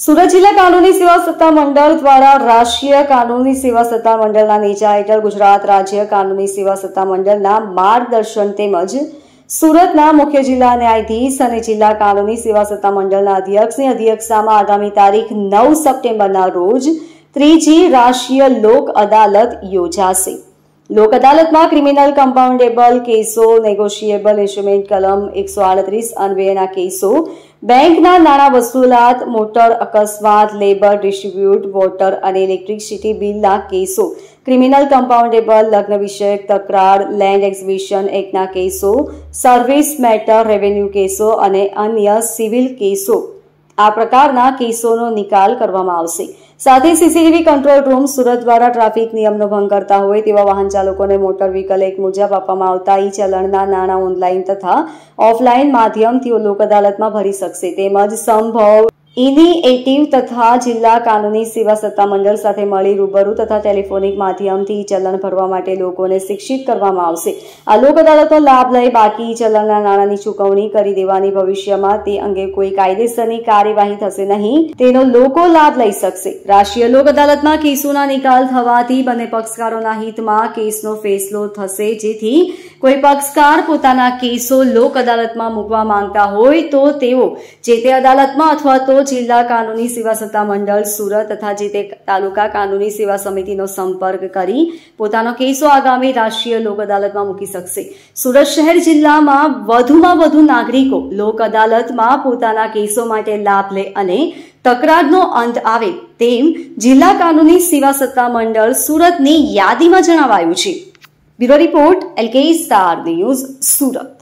સુરત જિલ્લા કાનૂની સેવા સત્તા મંડળ દ્વારા રાષ્ટ્રીય કાનૂની સેવા સત્તા મંડળના નેજા હેઠળ ગુજરાત રાજ્ય કાનૂની સેવા સત્તા મંડળના માર્ગદર્શન તેમજ સુરતના મુખ્ય જિલ્લા ન્યાયાધીશ અને જિલ્લા કાનૂની સેવા સત્તા મંડળના અધ્યક્ષની અધ્યક્ષતામાં આગામી તારીખ 9 સપ્ટેમ્બરના રોજ ત્રીજી રાષ્ટ્રીય લોક અદાલત યોજાશે। लोक अदालत में क्रिमिनल कंपाउंडेबल केसों, नेगोशिएबल इंस्ट्रूमेंट कलम 138 अन्वयना केसों, बेंकना नाणा वसूलात, मोटर अकस्मात, लेबर डिस्ट्रीब्यूट, वोटर और इलेक्ट्रिसिटी बिलना केसों, क्रिमिनल कंपाउंडेबल लग्न विषयक तकरार, लैंड एक्विजिशन एक्टना केसों, सर्विस मैटर रेवेन्यू केसों और अन्य सिविल केसों आ प्रकारना केसोनो निकाल करवामां आवशे। साथ ही सीसीटीवी कंट्रोल रूम सूरत द्वारा ट्राफिक नियमनो भंग करता होय तेवा वाहन चालकोने मोटर व्हीकल एक्ट मुजब आपवामां आवता ई चलणना नाणां ऑनलाइन तथा ऑफलाइन माध्यमथी लोक अदालतमां भरी शकशे। तेमज संभव इनिएटिव तथा जिला कानूनी सेवा सत्ता मंडल साथे मळी रूबरू तथा टेलिफोनिक माध्यमथी चलन भरवा माटे लोकोने शिक्षित करवामां आवशे। आ लोक अदालतनो लाभ लई बाकी चलणना नाणांनी चूकवणी करी देवानी भविष्यमां ते अंगे कोई कायदेसरनी कार्यवाही थशे नहीं तेनो लोको लाभ लई शकशे। राष्ट्रीय लोक अदालतमां केसोना निकाल थवाथी बने पक्षकारोना हितमां केसनो फैसलो थशे, जेथी कोई पक्षकार पोताना केसो लोक अदालतमां मूकवा मांगता होय तो तेओ जे ते अदालतमां अथवा तो जिला कानूनी सेवा सत्ता मंडल सूरत तथा जे ते तालुका कानूनी सेवा समितिनो संपर्क करी पोतानो केसो आगामी राष्ट्रीय लोक अदालतमां मूकी शकशे। सूरत शहर जिल्लामां वधुमां वधु नागरिको लोक अदालतमां पोताना केसो माटे लाभ ले अने तकरारनो अंत आवे तेम जिला कानूनी सेवा सत्ता मंडल सूरतनी यादीमां जणावायुं छे। Bureau report LK star news सूरत।